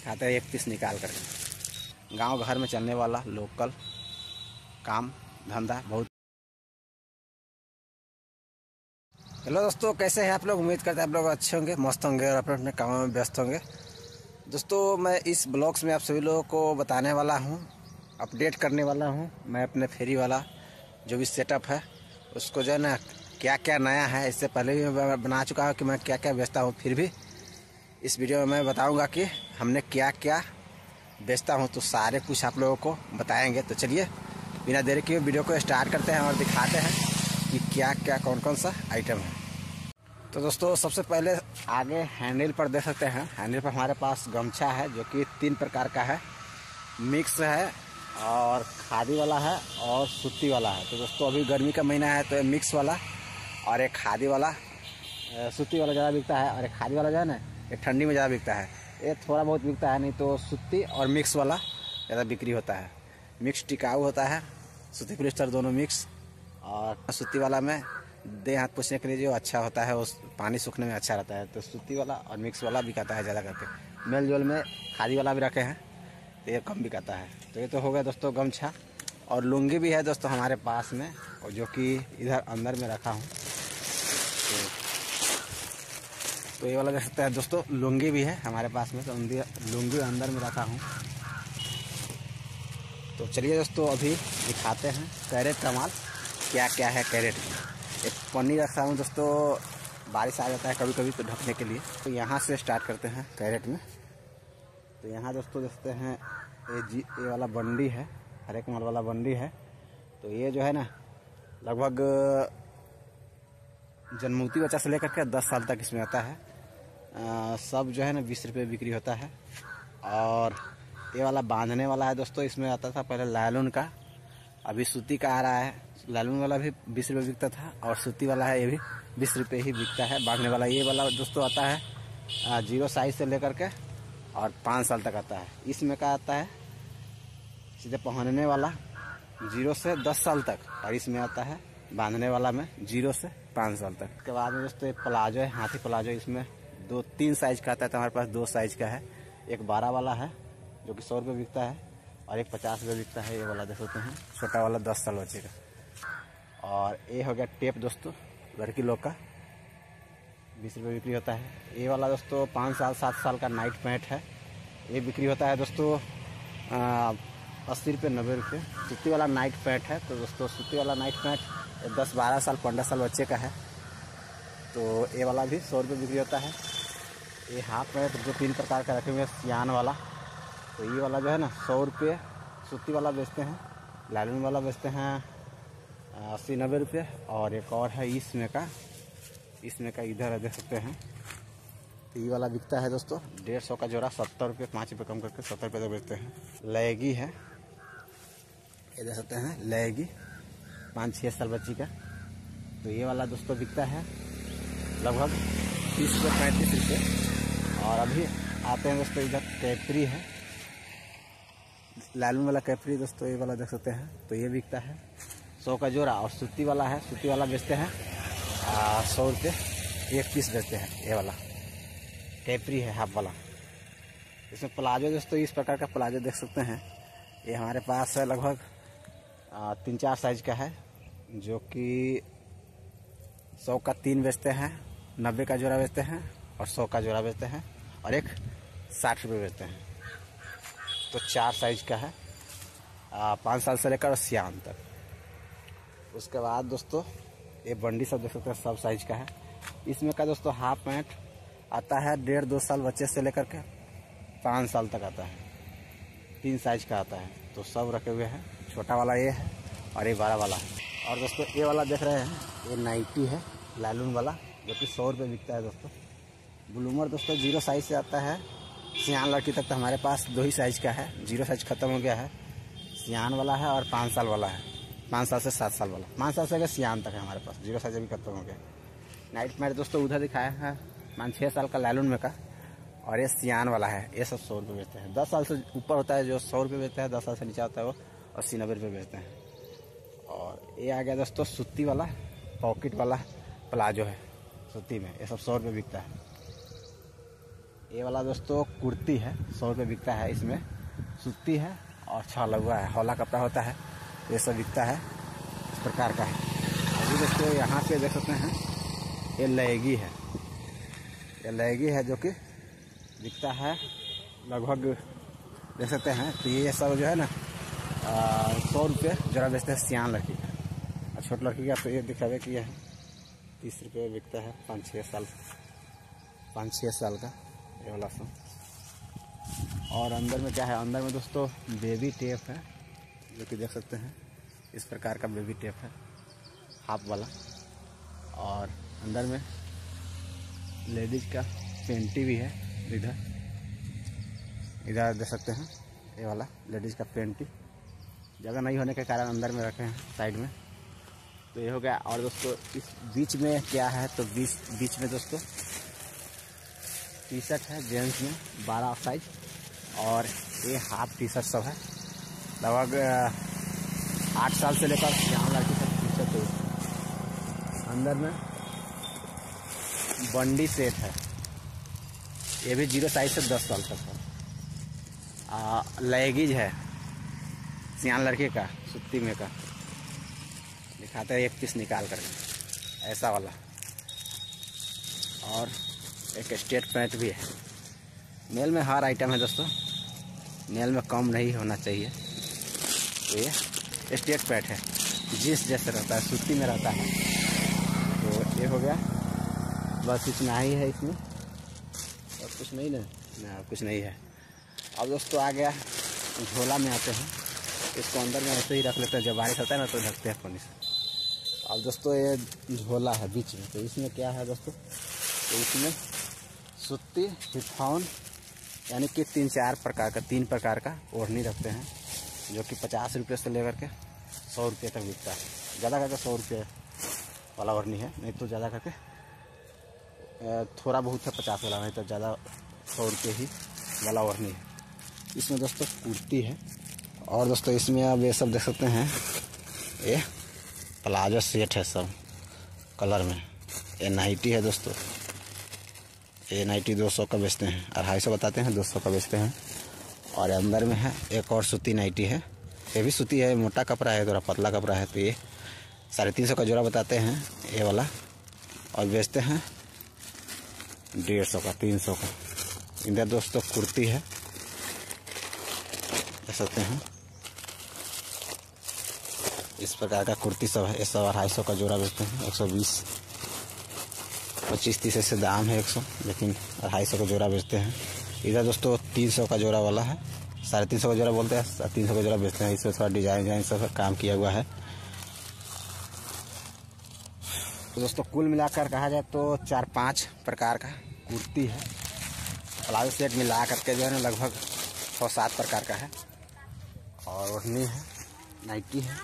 दिखाते हैं एक पीस निकाल कर। गांव घर में चलने वाला लोकल काम धंधा बहुत। हेलो दोस्तों, कैसे हैं आप लोग? उम्मीद करते हैं आप लोग अच्छे होंगे, मस्त होंगे और अपने अपने कामों में व्यस्त होंगे। दोस्तों, मैं इस ब्लॉग्स में आप सभी लोगों को बताने वाला हूं, अपडेट करने वाला हूं। मैं अपने फेरी वाला जो भी सेटअप है उसको जो है ना, क्या क्या नया है, इससे पहले भी मैं बना चुका हूँ कि मैं क्या क्या बेचता हूँ। फिर भी इस वीडियो में मैं बताऊँगा कि हमने क्या क्या बेचता हूँ, तो सारे कुछ आप लोगों को बताएंगे। तो चलिए बिना देरी के वीडियो को स्टार्ट करते हैं और दिखाते हैं कि क्या क्या कौन कौन सा आइटम है। तो दोस्तों, सबसे पहले आगे हैंडल पर देख सकते हैं। हैंडल पर हमारे पास गमछा है जो कि 3 प्रकार का है, मिक्स है और खादी वाला है और सूती वाला है। तो दोस्तों, अभी गर्मी का महीना है तो ये मिक्स वाला और एक खादी वाला, सूती वाला ज़्यादा बिकता है, और एक खादी वाला जो है ना ये ठंडी में ज़्यादा बिकता है। ये थोड़ा बहुत बिकता है, नहीं तो सूती और मिक्स वाला ज़्यादा बिक्री होता है। मिक्स टिकाऊ होता है, सूती पॉलिस्टर दोनों मिक्स। और सूती वाला में देह हाथ पोंछने के लिए जो अच्छा होता है, उस पानी सूखने में अच्छा रहता है। तो सूती वाला और मिक्स वाला बिकाता है ज़्यादा करके। मेल जोल में खादी वाला भी रखे हैं तो ये कम बिकाता है। तो ये तो हो गया दोस्तों गमछा। और लुंगी भी है दोस्तों हमारे पास में, और जो कि इधर अंदर में रखा हूँ। तो ये वाला देख सकते हैं दोस्तों, लुंगी भी है हमारे पास में। तो लुंगी अंदर में रखा हूँ। तो चलिए दोस्तों, अभी दिखाते हैं कैरेट का माल क्या क्या है। कैरेट में एक पन्नी रखा हूँ दोस्तों, बारिश आ जाता है कभी कभी तो ढकने के लिए। तो यहाँ से स्टार्ट करते हैं कैरेट में। तो यहाँ दोस्तों देखते हैं ये वाला बंडी है, हर एक माल वाला बंडी है। तो ये जो है ना लगभग जन्मूती बच्चा से लेकर के 10 साल तक इसमें आता है। सब जो है ना 20 रुपये बिक्री होता है। और ये वाला बांधने वाला है दोस्तों, इसमें आता था पहले लायलून का, अभी सूती का आ रहा है। लायलून वाला भी 20 रुपये बिकता था और सूती वाला है ये भी 20 रुपये ही बिकता है बांधने वाला। ये वाला दोस्तों आता है 0 साइज से लेकर के और 5 साल तक आता है। इसमें का आता है सीधे पहनने वाला 0 से 10 साल तक, और इसमें आता है बांधने वाला में 0 से 5 साल तक। उसके बाद में दोस्तों प्लाजो है, हाथी प्लाजो। इसमें 2-3 साइज का आता है, तो हमारे पास 2 साइज का है। एक 12 वाला है जो कि 100 रुपये बिकता है, और एक 50 रुपये बिकता है। ये वाला देख सकते हैं, छोटा वाला 10 साल बच्चे का। और ये हो गया टेप दोस्तों, लड़की लोग का 20 रुपये बिक्री होता है। ये वाला दोस्तों 5 साल 7 साल का नाइट पैंट है, ये बिक्री होता है दोस्तों 80 रुपये 90 रुपये। सूती वाला नाइट पैंट है। तो दोस्तों सूती वाला नाइट पैंट 10-12 साल 15 साल बच्चे का है, तो ये वाला भी 100 रुपये बिक्री होता है। ये हाफ पैंट जो 3 प्रकार का रखे हुए हैं, सियान वाला, तो ये वाला जो है ना 100 रुपये सूती वाला बेचते हैं। लायलून वाला बेचते हैं 80-90 रुपये। और एक और है इसमें का इधर देख सकते हैं। तो ये वाला बिकता है दोस्तों 150 का जोड़ा, 70 रुपये, 5 रुपये कम करके 70 रुपये तक बेचते हैं। लैगी है, ये देख सकते हैं लैगी 5-6 साल बच्ची का। तो ये वाला दोस्तों बिकता है लगभग 30 से 35 रुपये। और अभी आते हैं दोस्तों, इधर कैपरी है, लालून वाला कैपरी दोस्तों, ये वाला देख सकते हैं। तो ये बिकता है 100 का जोड़ा। और सूती वाला है, सूती वाला बेचते हैं 100 रुपये, एक पीस बेचते हैं। ये वाला कैपरी है हाफ वाला। इसमें प्लाजो दोस्तों इस प्रकार का प्लाजो देख सकते हैं। ये हमारे पास है लगभग 3-4 साइज का है, जो कि 100 का 3 बेचते हैं, 90 का जोड़ा बेचते हैं, और 100 का जोड़ा बेचते हैं, और एक 60 रुपये बेचते हैं। तो 4 साइज का है, 5 साल से लेकर सियान तक। उसके बाद दोस्तों ये बंडी सब देख सकते हैं, सब साइज का है। इसमें का दोस्तों हाफ पैंट आता है 1.5-2 साल बच्चे से लेकर के 5 साल तक आता है, 3 साइज का आता है। तो सब रखे हुए हैं, छोटा वाला ये है और ये 12 वाला है। और दोस्तों ये वाला देख रहे हैं, ये नाइटी है लालून वाला, जो कि 100 रुपये बिकता है दोस्तों। ब्लूमर दोस्तों 0 साइज से आता है, सियान लड़की तक तो हमारे पास 2 ही साइज का है। 0 साइज खत्म हो गया है, सियान वाला है और 5 साल वाला है, 5 साल से 7 साल वाला। 5 साल से सियान तक है हमारे पास, 0 साइज अभी खत्म हो गया। नाइट पैंट दोस्तों उधर दिखाया है 5-6 साल का लालून में का, और ये सियान वाला है। ये सब 100 रुपये बेचते हैं। 10 साल से ऊपर होता है जो 100 रुपये बेचता है, 10 साल से नीचे होता है वो 80-90 रुपये बेचते हैं। और ये आ गया दोस्तों सूती वाला पॉकेट वाला प्लाजो है सूती में, ये सब 100 रुपये बिकता है। ये वाला दोस्तों कुर्ती है, 100 रुपये बिकता है। इसमें सूती है और छाला हुआ है, हौला कपड़ा होता है, ये सब बिकता है, इस प्रकार का है। अभी दोस्तों यहाँ पे देख सकते हैं ये लहंगी है, ये लहंगी है जो कि बिकता है लगभग देख सकते हैं। तो ये सब जो है ना 100 रुपये जरा बेचते हैं सियान लड़की का, और छोट लड़की का तो ये दिखावे कि यह 30 रुपये बिकता है। 5-6 साल का ये वाला सब। और अंदर में क्या है, अंदर में दोस्तों बेबी टेप है जो कि देख सकते हैं, इस प्रकार का बेबी टेप है हाफ वाला। और अंदर में लेडीज का पेंटी भी है, इधर देख सकते हैं ये वाला लेडीज का पेंटी। जगह नहीं होने के कारण अंदर में रखे हैं साइड में, तो ये हो गया। और दोस्तों इस बीच में क्या है, तो बीच में दोस्तों टी शर्ट है जेंट्स में 12 साइज, और ये हाफ टी शर्ट सब है। लगभग 8 साल से लेकर यहाँ लड़की तक टी शर्ट है। अंदर में बंडी सेट है, ये भी 0 साइज से 10 साल तक है। लेगीज है सियान लड़के का, सूती में का दिखाते हैं, एक पीस निकाल कर ऐसा वाला। और एक स्ट्रेट पैंट भी है। नेल में हर आइटम है दोस्तों, नेल में कम नहीं होना चाहिए। तो ये स्ट्रेट पैंट है, जींस जैसे रहता है, सूती में रहता है। तो ये हो गया, बस इतना ही है इसमें, और कुछ नहीं ना, कुछ नहीं है। अब दोस्तों आ गया झोला में आते हैं। इसको अंदर में ऐसे ही रख लेते हैं, जब बारिश होता है ना तो ढकते हैं पानी से। अब दोस्तों ये झोला है बीच में, तो इसमें क्या है दोस्तों, तो इसमें सूती शिफॉन यानी कि 3 प्रकार का ओढ़नी रखते हैं, जो कि 50 रुपये से लेकर के 100 रुपये तक बिकता है। ज़्यादा करके 100 रुपये वाला ओढ़नी है, नहीं तो ज़्यादा करके थोड़ा बहुत है 50 वाला, नहीं तो ज़्यादा 100 रुपये ही वाला ओढ़नी है। इसमें दोस्तों कुर्ती है। और दोस्तों इसमें अब ये सब देख सकते हैं, ये प्लाजो सेट है सब कलर में। ये नाइटी है दोस्तों, ये नाइटी 200 का बेचते हैं, 250 बताते हैं, 200 का बेचते हैं। और अंदर में है एक और सूती नाइटी है, ये भी सूती है, मोटा कपड़ा है, थोड़ा पतला कपड़ा है। तो ये 350 का जोड़ा बताते हैं ये वाला, और बेचते हैं 150 का, 300 का। इधर दोस्तों कुर्ती है, देख सकते हैं इस प्रकार का कुर्ती सब है। ये सब 250 का जोड़ा बेचते हैं, 120, 25-30 ऐसे दाम है 100, लेकिन 250 का जोड़ा बेचते हैं। इधर दोस्तों 300 का जोड़ा वाला है, 350 का जोड़ा बोलते हैं, 300 का जोड़ा बेचते हैं। इसमें थोड़ा डिजाइन सब काम किया हुआ है। तो दोस्तों कुल मिलाकर कहा जाए तो 4-5 प्रकार का कुर्ती है। प्लाजो सेट मिला करके जो है ना लगभग 6-7 प्रकार का है। और ओढ़नी है, नाइटी है,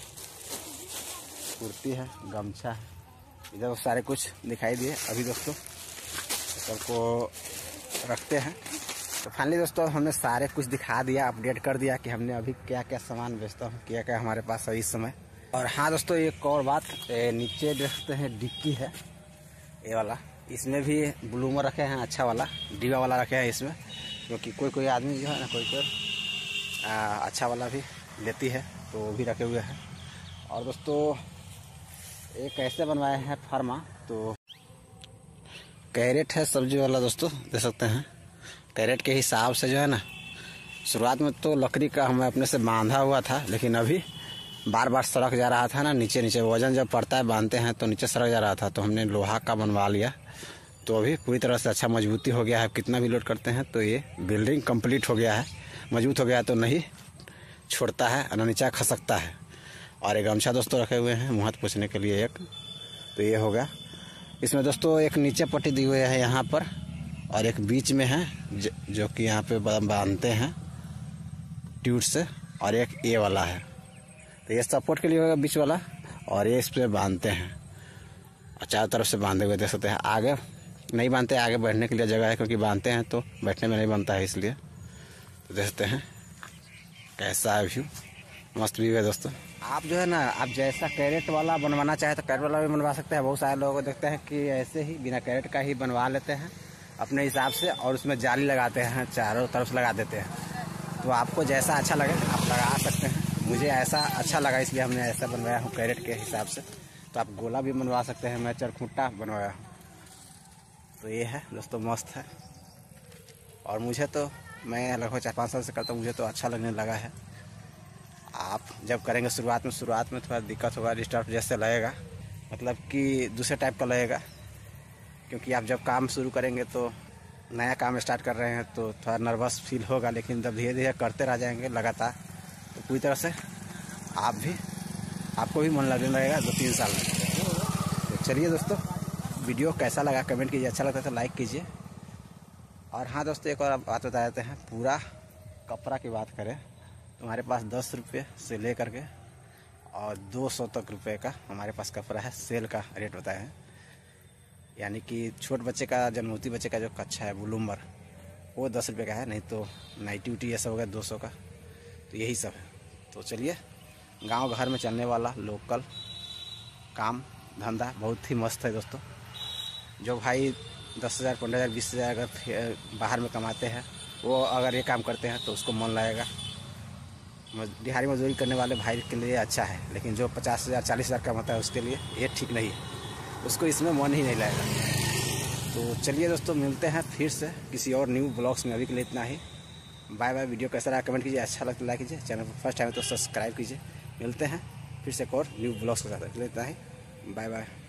कुर्ती है, गमछा है, इधर सारे कुछ दिखाई दिए। अभी दोस्तों सबको रखते हैं। तो फाइनली दोस्तों हमने सारे कुछ दिखा दिया, अपडेट कर दिया कि हमने अभी क्या क्या सामान बेचता हूँ, क्या क्या हमारे पास है इस समय। और हाँ दोस्तों एक और बात, नीचे देखते हैं डिक्की है ये वाला, इसमें भी ब्लूमर रखे हैं, अच्छा वाला डिवा वाला रखे हैं इसमें, क्योंकि कोई आदमी जो है ना कोई अच्छा वाला भी लेती है, तो वो भी रखे हुए हैं। और दोस्तों एक कैसे बनवाए हैं फर्मा, तो कैरेट है सब्जी वाला दोस्तों, देख सकते हैं। कैरेट के हिसाब से जो है ना, शुरुआत में तो लकड़ी का हमें अपने से बांधा हुआ था, लेकिन अभी बार बार सड़क जा रहा था ना, नीचे वजन जब पड़ता है बांधते हैं तो नीचे सड़क जा रहा था, तो हमने लोहा का बनवा लिया। तो अभी पूरी तरह से अच्छा मजबूती हो गया है। कितना भी लोड करते हैं तो ये बिल्डिंग कंप्लीट हो गया है, मजबूत हो गया है, तो नहीं छोड़ता है और नीचा खसकता है। और एक गमछा दोस्तों रखे हुए हैं मुँह हाथ पोंछने के लिए एक, तो ये हो गया। इसमें दोस्तों एक नीचे पट्टी दी हुई है यहाँ पर, और एक बीच में है जो कि यहाँ पे बांधते हैं ट्यूब से, और एक ये वाला है, तो ये सपोर्ट के लिए होगा बीच वाला, और ये इस पर बांधते हैं और चारों तरफ से बांधे हुए देख सकते हैं। आगे नहीं बांधते, आगे बैठने के लिए जगह है, क्योंकि बांधते हैं तो बैठने में नहीं बनता है, इसलिए। तो देख सकते हैं कैसा है व्यू, मस्त व्यू है दोस्तों। आप जो है ना, आप जैसा कैरेट वाला बनवाना चाहे तो कैरेट वाला भी बनवा सकते हैं। बहुत सारे लोगों को देखते हैं कि ऐसे ही बिना कैरेट का ही बनवा लेते हैं, अपने हिसाब से, और उसमें जाली लगाते हैं, चारों तरफ से लगा देते हैं। तो आपको जैसा अच्छा लगे आप लगा सकते हैं। मुझे ऐसा अच्छा लगा इसलिए हमने ऐसा बनवाया हूँ कैरेट के हिसाब से। तो आप गोला भी बनवा सकते हैं, मैं चरखुट्टा बनवाया हूँ। तो ये है दोस्तों, मस्त है। और मुझे तो, मैं लगभग 4-5 साल से करता हूँ, मुझे तो अच्छा लगने लगा है। आप जब करेंगे शुरुआत में थोड़ा दिक्कत होगा, डिस्टर्ब जैसे लगेगा, मतलब कि दूसरे टाइप का लगेगा, क्योंकि आप जब काम शुरू करेंगे तो नया काम स्टार्ट कर रहे हैं तो थोड़ा नर्वस फील होगा। लेकिन जब धीरे धीरे करते रह जाएंगे लगातार तो पूरी तरह से आपको भी मन लगने लगेगा 2-3 साल में। तो चलिए दोस्तों, वीडियो कैसा लगा कमेंट कीजिए, अच्छा लगता है तो लाइक कीजिए। और हाँ दोस्तों, एक और बात बता देते हैं, पूरा कपड़ा की बात करें तो हमारे पास 10 रुपये से लेकर के और 200 तक रुपये का हमारे पास कपड़ा है। सेल का रेट बताए हैं, यानी कि छोट बच्चे का, जन्मोती बच्चे का जो कच्छा है बुलूमर, वो 10 रुपये का है। नहीं तो नाइटी उटी ये सब हो गया 200 का। तो यही सब है। तो चलिए, गांव घर में चलने वाला लोकल काम धंधा बहुत ही मस्त है दोस्तों। जो भाई 10,000, 15,000, 20,000 अगर बाहर में कमाते हैं, वो अगर ये काम करते हैं तो उसको मन लगेगा। दिहाड़ी मजदूरी करने वाले भाई के लिए अच्छा है, लेकिन जो 50,000, 40,000 कमाता है उसके लिए ये ठीक नहीं है, उसको इसमें मन ही नहीं लगेगा। तो चलिए दोस्तों, मिलते हैं फिर से किसी और न्यू ब्लॉग्स में। अभी के लिए इतना ही। Bye bye. वीडियो कैसा रहा कमेंट कीजिए, अच्छा लगता है लाइक कीजिए, चैनल पर फर्स्ट टाइम तो सब्सक्राइब कीजिए। मिलते हैं फिर से एक और न्यू ब्लॉग्स के साथ। इतना ही, बाय बाय।